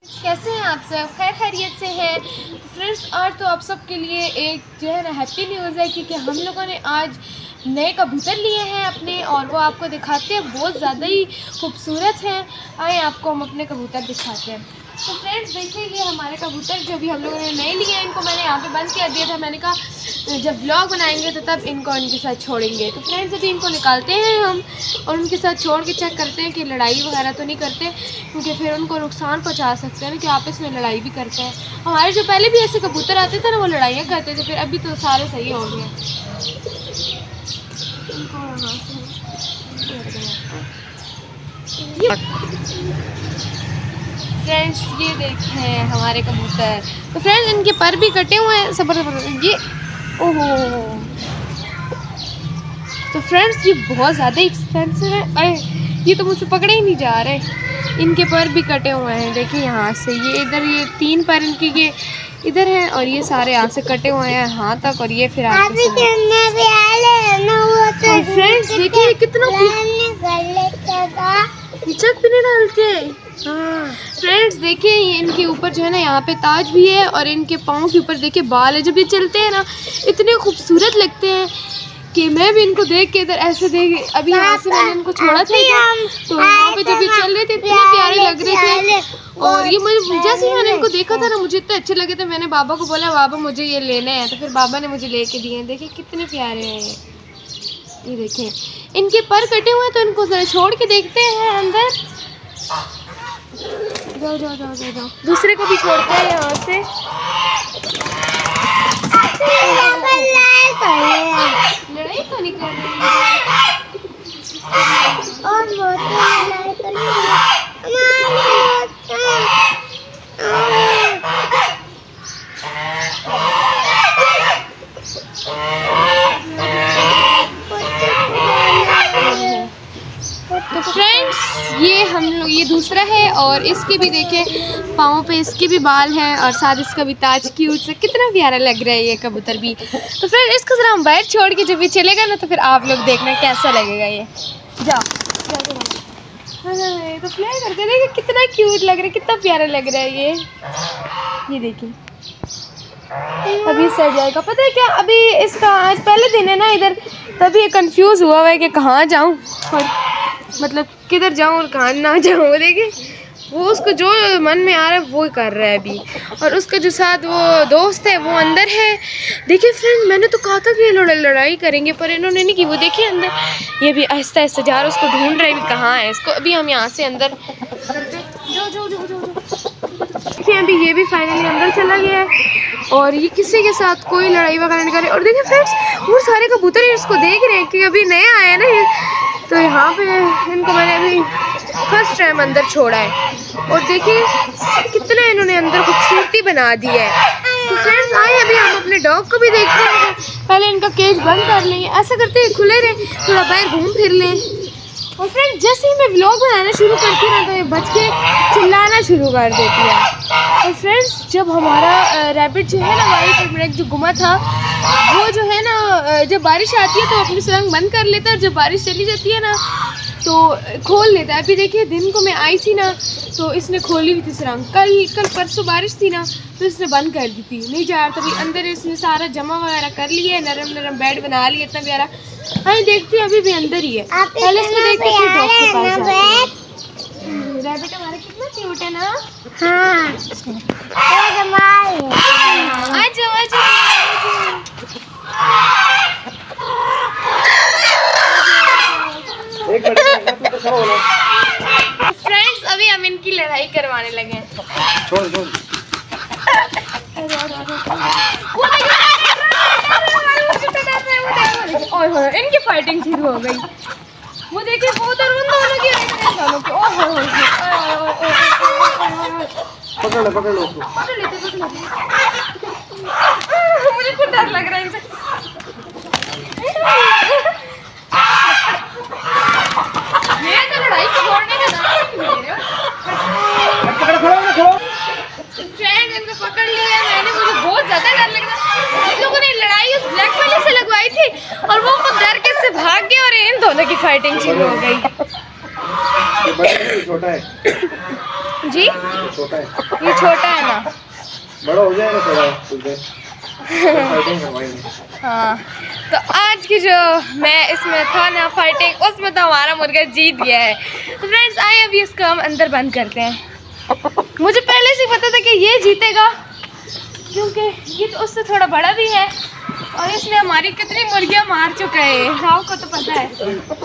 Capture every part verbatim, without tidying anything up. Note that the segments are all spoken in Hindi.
कैसे हैं आप सब? खैर खैरियत से हैं? तो फ्रेंड्स, आज तो आप सब के लिए एक जो है ना हैप्पी न्यूज़ है, क्योंकि हम लोगों ने आज नए कबूतर लिए हैं अपने, और वो आपको दिखाते हैं। बहुत ज़्यादा ही खूबसूरत हैं। आए आपको हम अपने कबूतर दिखाते हैं। तो फ्रेंड्स देखिए, ये हमारे कबूतर जो भी हम लोगों ने नए लिए हैं, इनको मैंने यहाँ पे बंद कर दिया था। मैंने कहा जब व्लॉग बनाएंगे तो तब इनको इनके साथ छोड़ेंगे। तो फ्रेंड्स अभी इनको निकालते हैं हम और उनके साथ छोड़ के चेक करते हैं कि लड़ाई वगैरह तो नहीं करते, क्योंकि फिर उनको नुकसान पहुँचा सकते हैं ना, कि आपस में लड़ाई भी करते हैं। हमारे जो पहले भी ऐसे कबूतर आते थे ना, वो लड़ाइयाँ करते थे, फिर अभी तो सारे सही हो गए। फ्रेंड्स ये देखें हमारे कबूतर। तो फ्रेंड्स इनके पर भी कटे हुए हैं। सबर सबर ये ओहो। तो फ्रेंड्स ये बहुत ज़्यादा एक्सपेंसिव है। अरे ये तो मुझसे पकड़े ही नहीं जा रहे। इनके पर भी कटे हुए हैं, देखिए यहाँ से ये इधर, ये तीन पर इनकी ये इधर हैं, और ये सारे यहाँ से कटे हुए हैं यहाँ तक, और ये फिर आगे से। फ्रेंड्स देखिए कितना चक भी नहीं डालते। हाँ फ्रेंड्स देखिए, इनके ऊपर जो है ना यहाँ पे ताज भी है, और इनके पाँव के ऊपर देखिए बाल है। जब ये चलते हैं ना इतने खूबसूरत लगते हैं कि मैं भी इनको देख के इधर ऐसे देख, अभी यहाँ से मैंने इनको छोड़ा था तो यहाँ पे जब ये चल रहे थे इतने प्यारे लग रहे थे। और ये मुझे जैसे ही मैंने इनको देखा था ना, मुझे इतने अच्छे लगे थे। मैंने बाबा को बोला बाबा मुझे ये लेने हैं, तो फिर बाबा ने मुझे लेके दिए। देखिए कितने प्यारे हैं ये। ये देखें इनके पर कटे हुए हैं, तो इनको जरा छोड़ के देखते हैं अंदर। जाओ जाओ जाओ जाओ जाओ, दूसरे को भी छोड़ते हैं यहाँ से। लड़ाई तो नहीं कर रही तो फ्रेंड्स ये हम लोग, ये दूसरा है, और इसके भी देखें पाँव पे इसके भी बाल हैं, और साथ इसका भी ताज क्यूट से कितना प्यारा लग रहा है ये कबूतर भी। तो फिर इसको जरा हम बाहर छोड़ के जब ये चलेगा ना, तो फिर आप लोग देखना कैसा लगेगा ये। जाओ जाओ जाओ। तो फ्लाई करके देखिए कितना क्यूट लग रहा है, कितना प्यारा लग रहा है ये। ये देखिए अभी सड़ जाएगा। पता है क्या, अभी इसका आज पहले दिन है ना इधर, तभी ये कंफ्यूज हुआ हुआ है कि कहाँ जाऊँ, और मतलब किधर जाऊँ और कहाँ ना जाऊँ। देखिए वो उसको जो मन में आ रहा है वो कर रहा है अभी, और उसका जो साथ वो दोस्त है वो अंदर है। देखिए फ्रेंड मैंने तो कहा था कि ये लड़ाई करेंगे, पर इन्होंने नहीं की। वो देखिए अंदर ये भी आहिस्ता आहिस्ता जा रहा है, उसको ढूंढ रहे भी कहाँ है इसको। अभी हम यहाँ से अंदर जो जो जो जो देखिए अभी ये भी फाइनली अंदर चला गया है, और ये किसी के साथ कोई लड़ाई वगैरह नहीं कर रही। और देखिए फ्रेंड्स वो सारे कबूतर इसको देख रहे हैं कि अभी नया आया ना ये, तो यहाँ पे इनको मैंने अभी फर्स्ट टाइम अंदर छोड़ा है, और देखिए कितना इन्होंने अंदर खूबसूरती बना दी है। तो फ्रेंड्स आए अभी हम अपने डॉग को भी देखते हैं। पहले इनका केज बंद कर लेंगे, ऐसा करते हैं खुले रहे, थोड़ा बाहर घूम फिर लें। और फ्रेंड्स जैसे ही मैं व्लॉग बनाना शुरू करती हूँ ना, तो ये बच के चिल्लाना शुरू कर देती है। और फ्रेंड्स जब हमारा रैबिट जो है ना, वाइट ब्लैक जो गुमा था, वो जो है ना जब बारिश आती है तो अपनी सुरंग बंद कर लेता है, और जब बारिश चली जाती है ना तो खोल लेता है। अभी देखिए दिन को मैं आई थी ना, तो इसने खोली हुई थी सुरंग। कल कल परसों बारिश थी ना, तो इसने बंद कर दी थी, नहीं जा रहा था। अभी अंदर इसने सारा जमा वगैरह कर लिया है, नरम नरम बेड बना लिया, इतना प्यारा। हाँ देखते हैं अभी भी अंदर ही है। पहले इसको देखते हैं डॉग के पास जाते हैं। रैबिट हमारा कितना क्यूट है ना। हाँ आजो आजो। फ्रेंड्स अभी हम इनकी लड़ाई करवाने लगे हैं। छोड़ छोड़। और इनकी फाइटिंग शुरू हो गई। वो देखिए वो उधर उन दोनों की पकड़ लो पकड़ लो पकड़ लेते पकड़ लेते। मुझे खुद डर लग रहा है इनसे। ये तो लड़ाई छोड़ने का नाम नहीं ले रहे हो। पकड़ खड़ो ना खड़ो। फ्रेंड इनको पकड़ लिया मैंने, मुझे बहुत ज़्यादा डर लग रहा। इन लोगों ने लड़ाई उस ब्लैक वाले से लगवाई थी, और वो खुद डर के से भाग गए, और इन दोनों की फाइटिंग शुरू हो गई। छोटा है जी, छोटा है, ये छोटा है ना, बड़ा हो जाएगा थोड़ा कुछ देर। हाँ, तो आज की जो मैं इसमें था ना फाइटिंग, उसमें तो हमारा मुर्गा जीत गया है। तो फ्रेंड्स आइए अभी इसका हम अंदर बंद करते हैं। मुझे पहले से पता था कि ये जीतेगा, क्योंकि ये तो उससे थोड़ा बड़ा भी है और इसने हमारी कितनी मुर्गियां मार चुका है, राव को तो पता है।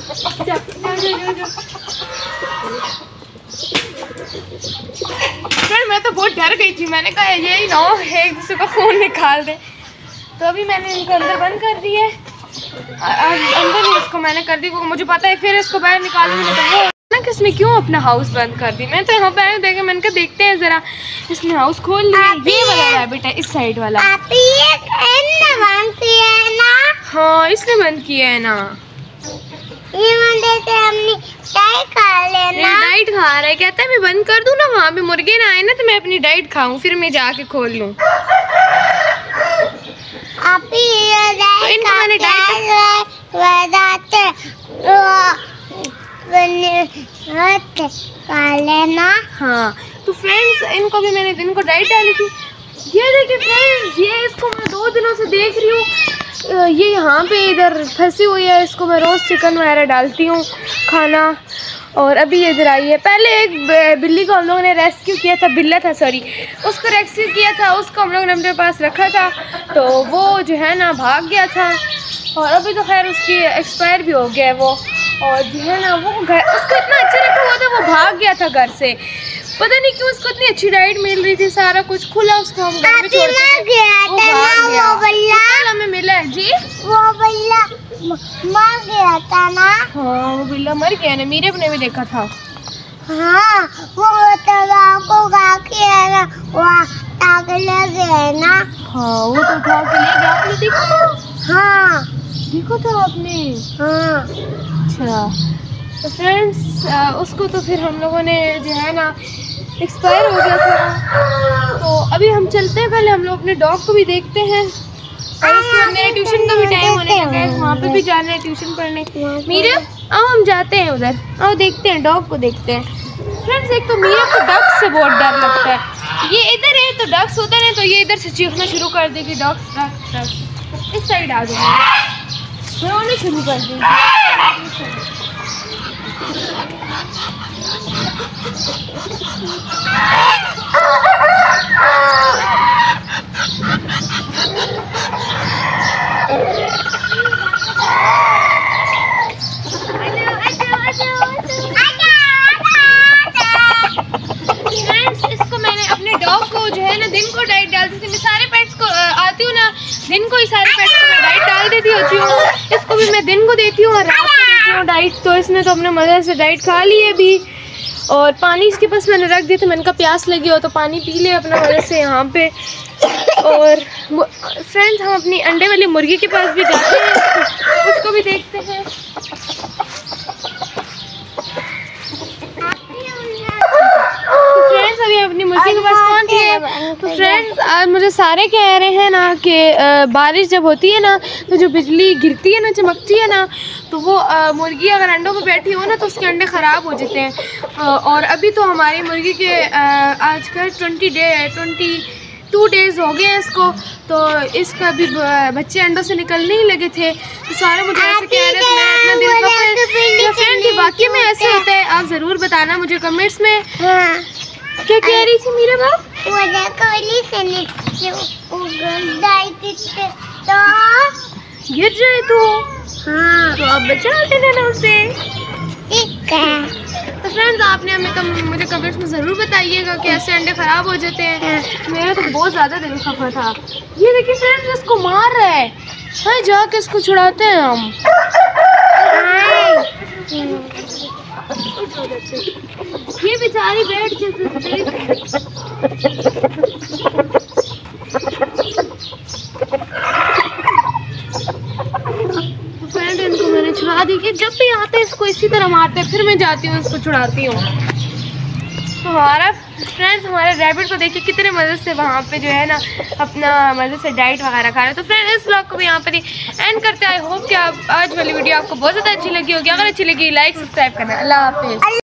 फिर मैं तो बहुत डर गई थी, मैंने कहा यही ना हो एक दूसरे का फ़ोन निकाल दे। तो अभी मैंने इनको अंदर बंद कर दिए, अंदर ही इसको मैंने कर दी क्योंकि मुझे पता है फिर इसको बाहर निकालूंगी तो वो ना कि इसने क्यों अपना हाउस बंद कर दी। मैं तो यहाँ पे आए देखे, मैंने कहा देखते हैं ज़रा, इसने हाउस खोल लिया। ये वाला रैबिट है, इस साइड वाला। आप ये बंद किया है ना? हाँ इसने बंद किया है ना, ये से हमने डाइट खा लेना। डाइट खा रहा है, कहता है मैं बंद कर दूं ना, वहाँ पे मुर्गे ना आए ना तो मैं अपनी डाइट खाऊं, फिर मैं जाके खोल लूं। आप ये डाइट खा लेना। हाँ तो फ्रेंड्स इनको भी मैंने दिन को डाइट डाली थी। ये देखिए फ्रेंड्स, ये इसको मैं दो दिनों से देख रही हूँ, ये यहाँ पे इधर फंसी हुई है। इसको मैं रोज़ चिकन वगैरह डालती हूँ खाना, और अभी ये इधर आई है। पहले एक बिल्ली को हम लोगों ने रेस्क्यू किया था, बिल्ला था सॉरी, उसको रेस्क्यू किया था, उसको हम लोगों ने अपने पास रखा था, तो वो जो है ना भाग गया था, और अभी तो खैर उसकी एक्सपायर भी हो गया है वो। और जो है ना वो घर, उसको इतना अच्छा रखा हुआ था, वो भाग गया था घर से, पता नहीं क्यों। उसको इतनी अच्छी डाइट मिल रही थी, सारा कुछ खुला, उसको हम घर में छोड़ के गया वो भाग गया। वो बिल्ला हमें मिला है जी, वो बिल्ला मर गया था ना। हाँ वो बिल्ला मर गया ना, मीरे ने भी देखा था। हाँ वो को खा के है ना, वो उठा के ले गया ना। हाँ वो तो उठा के ले गया, आपने देखा था? हाँ देखा था आपने? हाँ अच्छा। तो फ्रेंड्स उसको तो फिर हम लोगों ने जो है ना एक्सपायर हो गया था, तो अभी हम चलते हैं, पहले हम लोग अपने डॉग को भी देखते हैं, और उसके बाद मेरे ट्यूशन का भी टाइम होने लगा है, वहाँ पे भी जाना है ट्यूशन पढ़ने। मीरा आओ हम जाते हैं उधर, आओ देखते हैं, डॉग को देखते हैं। फ्रेंड्स एक तो मीरा को डक से बहुत डर लगता है, ये इधर है तो डक्स उधर है, तो ये इधर से चीखना शुरू कर देगी, डक डक डक। इस साइड आ जाएगी, रोने शुरू कर देगी। इसको मैंने अपने डॉग को जो है ना दिन को डाइट डालती थी, मैं सारे पेट्स को आती हूँ ना दिन को ही सारे पेट्स को मैं डाइट डाल देती होती हूँ। इसको भी मैं दिन को देती हूँ और रात को देती हूँ डाइट, तो इसने तो अपने मज़े से डाइट खा ली है अभी। और पानी इसके पास मैंने रख दिया था, मैंने कहा प्यास लगी हो तो पानी पी ले अपना मज़े से यहाँ पे। और फ्रेंड्स हम अपनी अंडे वाली मुर्गी के पास भी जाते हैं, उसको भी देखते हैं। तो फ्रेंड्स अभी अपनी मुर्गी के पास पहुँच गए। तो फ्रेंड्स आज मुझे सारे कह रहे हैं ना कि बारिश जब होती है ना तो जो बिजली गिरती है ना, चमकती है ना, तो वो आ, मुर्गी अगर अंडों पे बैठी हो ना तो उसके अंडे ख़राब हो जाते हैं। आ, और अभी तो हमारी मुर्गी के आज का twenty day twenty two days हो गए हैं इसको, तो इसका भी बच्चे अंडों से निकलने ही लगे थे। तो सारे मुझे ऐसे कह रहे थे, मैं अपना दिल का फ्रेंड वाकई में ऐसे होता है, आप ज़रूर बताना मुझे कमेंट्स में। हाँ। क्या कह रही थी मेरे बाप? गिर जाए तो हाँ तो आप बचा देना उसे, ठीक है। तो फ्रेंड्स आपने हमें कम, मुझे कमेंट्स में ज़रूर बताइएगा कि ऐसे अंडे ख़राब हो जाते हैं। मेरा तो बहुत ज़्यादा दिल खफा था। ये देखिए फ्रेंड्स इसको मार रहा है, हाँ जाके इसको छुड़ाते हैं हम। ये बेचारी बैठ के फ्रेंड इनको मैंने छुड़ा दी कि जब भी आते हैं इसको इसी तरह मारते हैं, फिर मैं जाती हूँ इसको छुड़ाती हूँ। तो हमारा फ्रेंड्स हमारे रैबिट को देखिए कितने मज़े से वहाँ पे जो है ना अपना मज़े से डाइट वगैरह खा रहे हैं। तो फ्रेंड इस ब्लॉग को भी यहाँ पर ही एंड करते हैं। आई होप कि आप आज वाली वीडियो आपको बहुत ज़्यादा अच्छी लगी होगी। अगर अच्छी लगी लाइक सब्सक्राइब करना। अल्लाह हाफिज़।